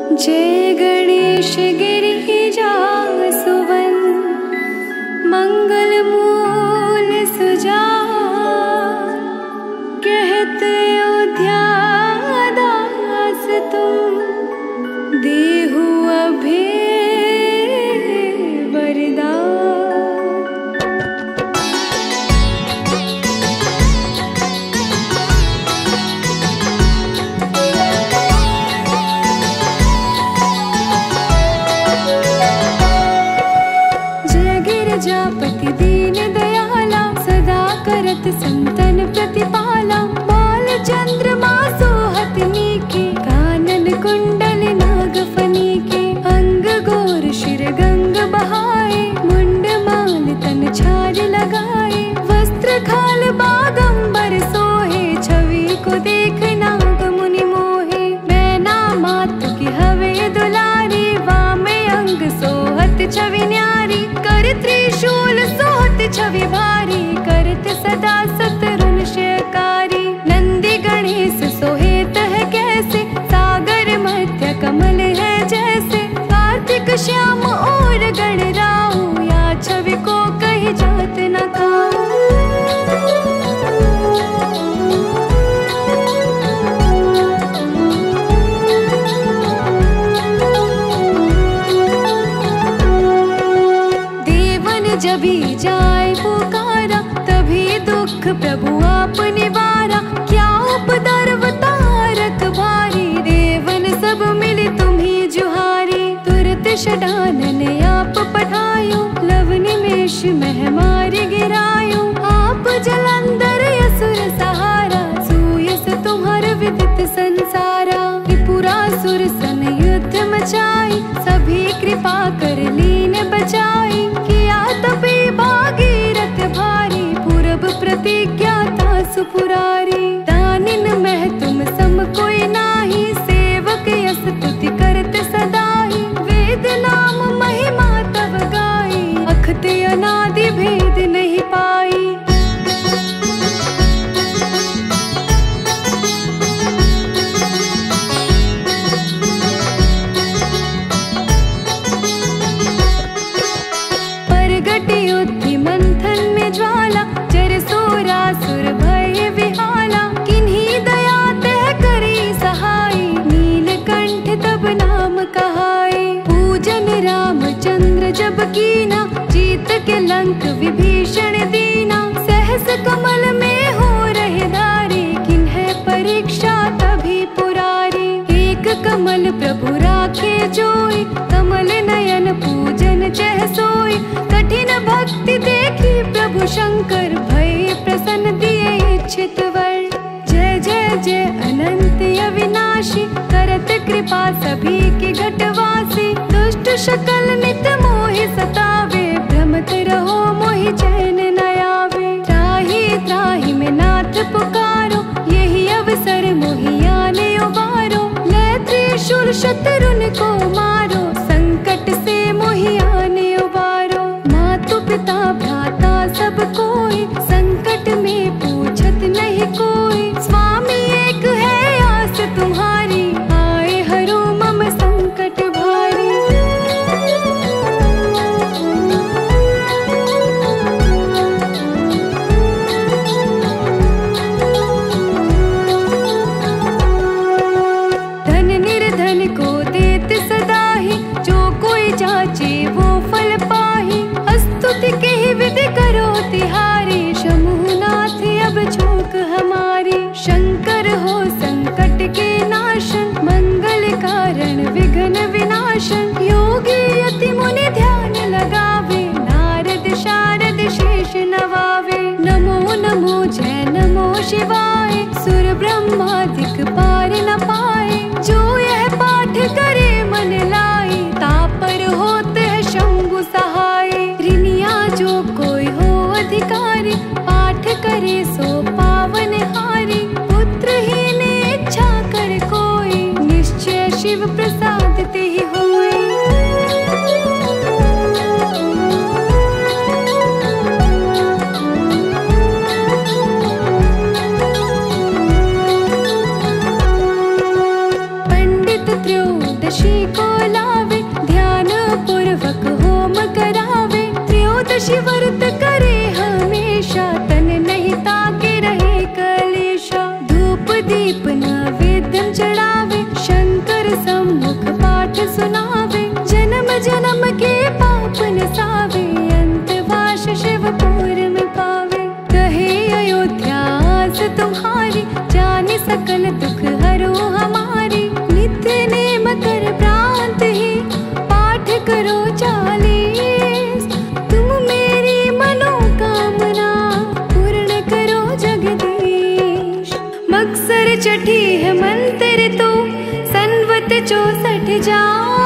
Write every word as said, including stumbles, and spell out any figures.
जय गणेश गिरिजा सुवन मंगल मूल सुजान, कहते अयोध्या दास तुम देहु अभय वरदान। प्रजापति दीन दयाला, सदा करत संतन प्रतिपाला। बाल चंद्रमा सोहत नीके, कानन कुंडल नागफनी के। अंग गोर शिर गंग बहाए, मुंड माल तन छार लगाए। वस्त्र खाल बागंबर सोहे, छवि को देख नाग मुनि मोहे। मैना मातु की हवे दुलारी, वामे अंग सोहत छवि न्यारी। कर त्रिशूल सोहत छवि भारी, करत सदा सतरुन शयकारी। नंदी गणेश सोहेत है कैसे, सागर मध्य कमल है जैसे। कार्तिक श्याम और गणराऊ, या छवि को कही जात न खाऊं। जभी जाए पुकारा, तभी दुख प्रभु आप निवारा। क्या उपद्रव तारक भारी, देवन सब मिली तुम्ही जुहारी। तुरत षडानन आप पठायो, लव निमेष मह मार गिरायो। आप जलंधर असुर सहारा, सूयस तुम्हार विदित संसारा। त्रिपुरासुर सन युद्ध मचाई, सभी कृपा कर लीन बचाई। तपे भागीरथ भारी, पूरब प्रतिज्ञाता सुपुरारी। दानिन मह तुम सम कोई नाही, सेवक यस स्तुति करत सदाई। वेद नाम महिमा तव गाई, अखत अनादि भेद नहीं पाई। युद्धि मंथन में ज्वाला, जर सोरासुर भय विहाला। किन्हीं दया तह करी सहाय, नीलकंठ तब नाम कहाय। पूजन रामचंद्र जब कीना, जीत के लंक विभीषण दीना। सहस कमल में हो रहे धारे, किन्है परीक्षा तभी पुरारी। एक कमल प्रभु राखे जोई, कमल नयन पूजन चह सोई। कठिन भक्ति देखी प्रभु शंकर, भय प्रसन्न दिए इच्छित वर। जय जय जय अनंत अविनाशी, करत कृपा सभी के घटवासी। दुष्ट शकल नित मोहि सतावे, भ्रमत रहो मोहि चैन न आवे। त्राहि त्राहि में नाथ पुकारो, यही अवसर मोहि आने उबारो। ले त्रिशूल शत्रुन को मारो, संकट से मोहि आने उबारो। मातु पिता भ्राता सब कोई, संकट में पूछत नहीं कोई। स्वामी एक है आस तुम्हारी, आए हरो मम संकट भारी। धन निर्धन को देत सदाही, जो कोई जाचे वो फल पाही। स्तुति के ही विधि करो तिहारी, शंभुनाथ अब झोंक हमारी। शंकर हो संकट के नाशन, मंगल कारण विघ्न विनाशन। योगी यति मुनि ध्यान लगावे, नारद शारद शेष नवावे। नमो नमो जय नमो शिवाय, सुर ब्रह्मादिक पार न पाए। जो यह पाठ करे मन लाई, तापर होते है शंभु सहाय। जो कोई हो अधिकारी, पाठ करे सो पावन हारी। पुत्रहीन इच्छा कर कोई, निश्चय शिव प्रसाद ते ही होए। पंडित त्रयोदशी दास तुम्हारी, जाने सकल दुख हरो हमारी। नित्य नेम कर प्रांत ही पाठ करो चालीस, तुम मेरी मनोकामना पूर्ण करो जगदीश। मकसर चढ़ी है मंत्र तो संवत चौसठ जा,